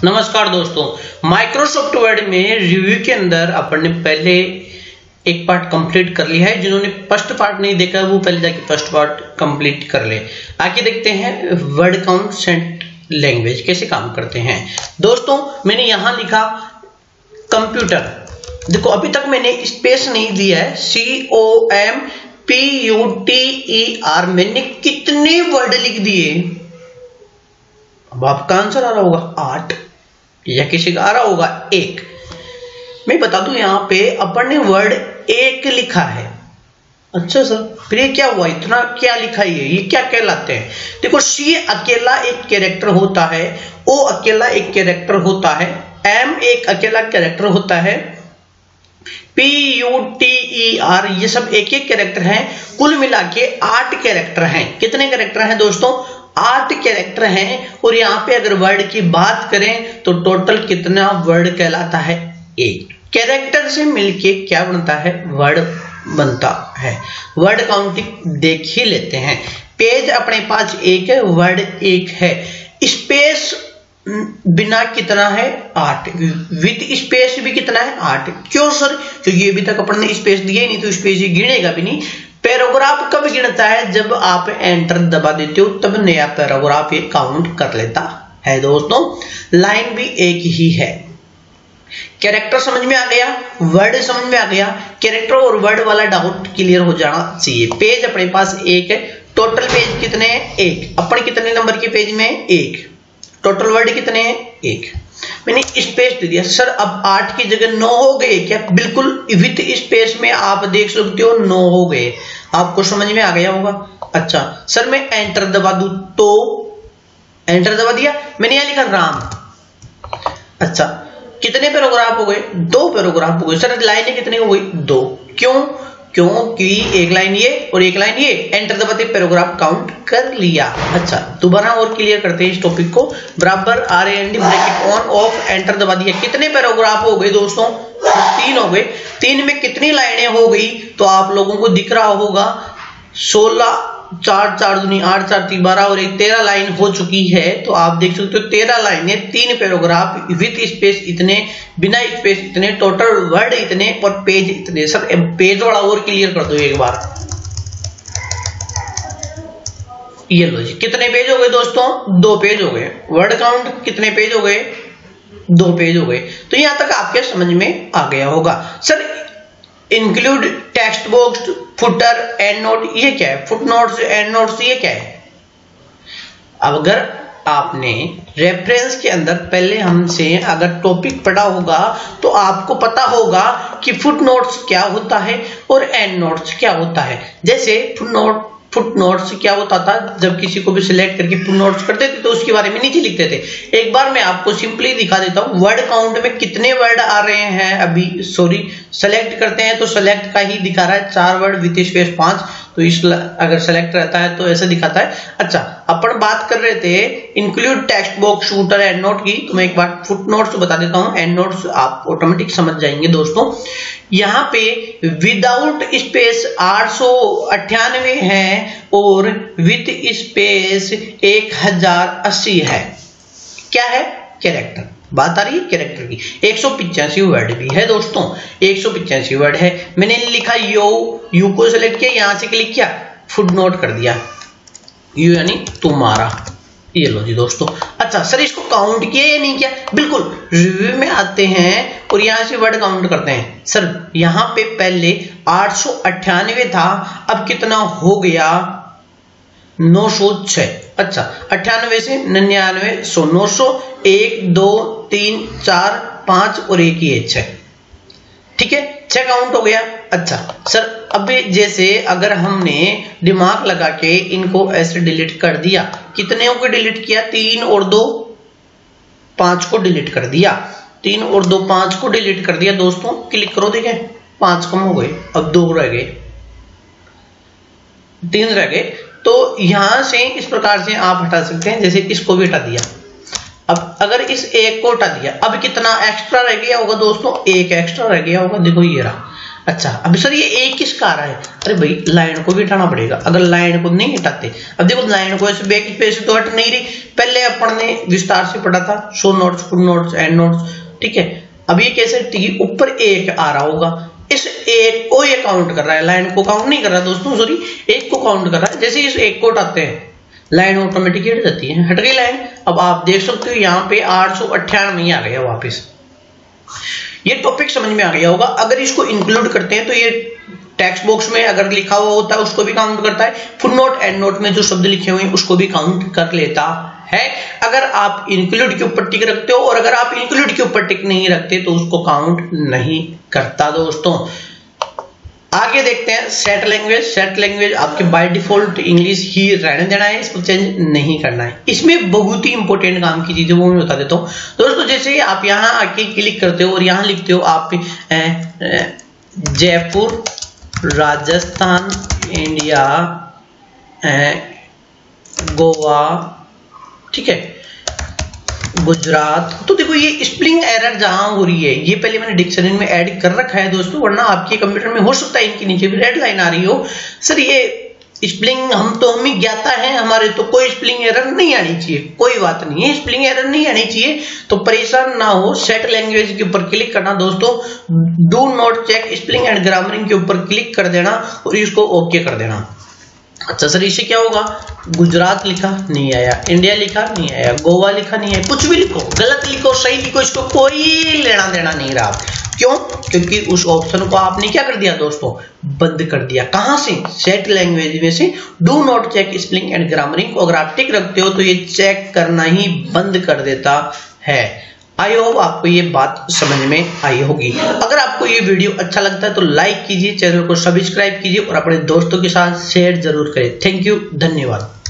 नमस्कार दोस्तों, Microsoft word में रिव्यू के अंदर अपन ने पहले एक पार्ट कंप्लीट कर लिया है। जिन्होंने फर्स्ट पार्ट नहीं देखा वो पहले जाके फर्स्ट पार्ट कंप्लीट कर ले। आगे देखते हैं वर्ड काउंट सेट लैंग्वेज कैसे काम करते हैं। दोस्तों मैंने यहां लिखा कंप्यूटर, देखो अभी तक मैंने स्पेस नहीं दिया है। COMPUTER मैंने कितने वर्ड लिख दिए। अब आपका आंसर आ रहा होगा 8 या किसी का आ रहा होगा 1। मैं बता दूं यहां पे अपन ने वर्ड 1 लिखा है। अच्छा सर फिर ये क्या हुआ, इतना क्या लिखा ये क्या कहलाते हैं। देखो C अकेला एक कैरेक्टर होता है, O अकेला एक कैरेक्टर होता है, M एक अकेला कैरेक्टर होता है, PUTER ये सब एक एक कैरेक्टर हैं। कुल मिला के 8 कैरेक्टर हैं। कितने कैरेक्टर हैं दोस्तों? 8 कैरेक्टर हैं। और यहाँ पे अगर वर्ड की बात करें तो टोटल कितना वर्ड कहलाता है? 1 कैरेक्टर से मिलके क्या बनता है? वर्ड बनता है। वर्ड काउंटिंग देख ही लेते हैं। पेज अपने पास 1 है, वर्ड 1 है। स्पेस बिना कितना है? 8। विद स्पेस भी कितना है? 8। क्यों सर? क्योंकि अभी तक अपन ने स्पेस दिया ही नहीं तो स्पेस ये गिनेगा भी नहीं। पैराग्राफ कब गिनता है? जब आप एंटर दबा देते हो तब नया पैराग्राफ ये काउंट कर लेता है। दोस्तों लाइन भी एक ही है। कैरेक्टर समझ में आ गया, वर्ड समझ में आ गया। कैरेक्टर और वर्ड वाला डाउट क्लियर हो जाना चाहिए। पेज अपने पास 1 है। टोटल पेज कितने हैं? 1। अपन कितने नंबर के पेज में? 1। टोटल वर्ड कितने हैं? 1। मैंने स्पेस दे दिया। सर अब 8 की जगह 9 हो गए क्या? बिल्कुल विथ स्पेस में आप देख सकते हो 9 हो गए। आपको समझ में आ गया होगा। अच्छा सर मैं एंटर दबा दूं तो एंटर दबा दिया, मैंने यहां लिखा राम। अच्छा कितने पैराग्राफ हो गए? 2 पैराग्राफ हो गए। सर लाइनें कितनी हो गई? 2। क्यों? क्योंकि एक लाइन ये और एक लाइन ये। एंटर दबाते पैराग्राफ काउंट कर लिया। अच्छा दोबारा और क्लियर करते हैं इस टॉपिक को। बराबर RAND bracket on off enter दबा दिया। कितने पैराग्राफ हो गए दोस्तों? 3 हो गए। 3 में कितनी लाइनें हो गई? तो आप लोगों को दिख रहा होगा 16 4 4 दूनी 8 4 3 12 और 13 लाइन हो चुकी है। तो आप देख सकते हो 13 लाइनें, 3 पैराग्राफ, विथ स्पेस इतने, बिना स्पेस इतने, टोटल वर्ड इतने और पेज इतने। सर पेज वाला और क्लियर कर दो एक बार। ये लो जी, कितने पेज हो गए दोस्तों? 2 पेज हो गए। वर्ड काउंट कितने पेज हो गए? 2 पेज हो गए। तो यहां तक आपके समझ में आ गया होगा। Sir include text box, footer, end note ये क्या है? फुट नोट्स, एंड नोट्स ये क्या है? अब अगर आपने रेफरेंस के अंदर पहले हमसे अगर टॉपिक पढ़ा होगा तो आपको पता होगा कि फुट नोट्स क्या होता है और एंड नोट्स क्या होता है। जैसे फुट नोट्स क्या होता था? जब किसी को भी सिलेक्ट करके फुट नोट्स करते थे तो उसके बारे में नीचे लिखते थे। एक बार मैं आपको सिंपली दिखा देता हूं वर्ड काउंट में कितने वर्ड आ रहे हैं। अभी सॉरी सेलेक्ट करते हैं तो सेलेक्ट का ही दिखा रहा है 4 वर्ड विथ स्पेस 5। तो इस अगर सेलेक्ट रहता है तो ऐसा दिखाता है। अच्छा अपन बात कर रहे थे include text box, footer, end note की। तो मैं एक बार फुट नोट्स बता देता हूं, एंड नोट्स आप ऑटोमेटिक समझ जाएंगे। दोस्तों यहाँ पे विदाउट स्पेस 898 है और विथ स्पेस 1080 है। क्या है? कैरेक्टर। बात आ रही है कैरेक्टर की। 185 वर्ड भी है दोस्तों, 185 वर्ड है। मैंने लिखा यू को सिलेक्ट किया, यहां से क्लिक किया, फुट नोट कर दिया, यू यानी तुम्हारा। ये लो जी दोस्तों। अच्छा सर इसको काउंट किया या नहीं किया? बिल्कुल रिव्यू में आते हैं और यहां से वर्ड काउंट करते हैं। सर यहां पे पहले 898 था, अब कितना हो गया? 906। अच्छा 98 से 99 100 900 1 2 3 4 5 और 1 ही है 6। ठीक है 6 काउंट हो गया। अच्छा सर अभी जैसे अगर हमने दिमाग लगा के इनको ऐसे डिलीट कर दिया, कितने को डिलीट किया? 3 और 2 5 को डिलीट कर दिया। 3 और 2 5 को डिलीट कर दिया। दोस्तों क्लिक करो, देखें 5 कम हो गए, अब 2 रह गए, 3 रह गए। तो यहां से इस प्रकार से आप हटा सकते हैं। जैसे इसको भी हटा दिया, अब अगर इस 1 को हटा दिया, अब कितना एक्स्ट्रा रह गया होगा दोस्तों? 1 एक्स्ट्रा रह गया होगा। देखो ये रहा। अच्छा अब सर ये एक किसका आ रहा है, अरे भाई लाइन को भी हटाना पड़ेगा। अगर लाइन को नहीं हटाते, अब देखो लाइन को ऐसे बैक स्पेस तो हट नहीं रही, पहले अपन ने विस्तार से पढ़ा था show notes, foot notes, end notes, ठीक है। अब ये कैसे टी ऊपर एक आ रहा होगा, इस एक को ये काउंट कर रहा है, लाइन को काउंट नहीं कर रहा दोस्तों, सॉरी एक को काउंट कर रहा है। जैसे इस एक को हटाते हैं लाइन ऑटोमेटिक हट जाती है, हट गई लाइन। अब आप देख सकते हो यहाँ पे 898 आ गया वापस। ये टॉपिक समझ में आ गया होगा। अगर इसको इंक्लूड करते हैं तो ये टेक्स्ट बॉक्स में अगर लिखा हुआ होता है उसको भी काउंट करता है, फुट नोट एंड नोट में जो शब्द लिखे हुए हैं उसको भी काउंट कर लेता है। अगर आप इंक्लूड के ऊपर टिक रखते हो और अगर आप इंक्लूड के ऊपर टिक नहीं रखते तो उसको काउंट नहीं करता दोस्तों। आगे देखते हैं सेट लैंग्वेज। सेट लैंग्वेज आपके बाय डिफॉल्ट इंग्लिश ही रहने देना है, इसको चेंज नहीं करना है। इसमें बहुत ही इंपॉर्टेंट काम की चीजें वो मैं बता देता हूँ दोस्तों। जैसे आप यहाँ आके क्लिक करते हो और यहाँ लिखते हो आप जयपुर, राजस्थान, इंडिया, गोवा, ठीक है, गुजरात, तो देखो ये स्पेलिंग एरर जहां हो रही है ये पहले मैंने डिक्शनरी में ऐड कर रखा है दोस्तों, वरना आपके कंप्यूटर में हो सकता है इनके नीचे भी रेड लाइन आ रही हो। सर ये स्पेलिंग हमें ज्ञाता है हमारे, तो कोई स्पेलिंग एरर नहीं आनी चाहिए, कोई बात नहीं है, स्पेलिंग एरर नहीं आनी चाहिए तो परेशान ना हो। सेट लैंग्वेज के ऊपर क्लिक करना दोस्तों, do not check spelling and grammaring के ऊपर क्लिक कर देना और इसको ओके कर देना। अच्छा सर इससे क्या होगा, गुजरात लिखा नहीं आया, इंडिया लिखा नहीं आया, गोवा लिखा नहीं आया, कुछ भी लिखो, गलत लिखो सही लिखो, इसको कोई लेना देना नहीं रहा। क्यों, क्योंकि उस ऑप्शन को आपने क्या कर दिया दोस्तों, बंद कर दिया। कहां से, सेट लैंग्वेज में से do not check spelling and grammaring को अगर आप टिक रखते हो तो ये चेक करना ही बंद कर देता है। आई होप आपको ये बात समझ में आई होगी। अगर आपको ये वीडियो अच्छा लगता है तो लाइक कीजिए, चैनल को सब्सक्राइब कीजिए और अपने दोस्तों के साथ शेयर जरूर करें। थैंक यू, धन्यवाद।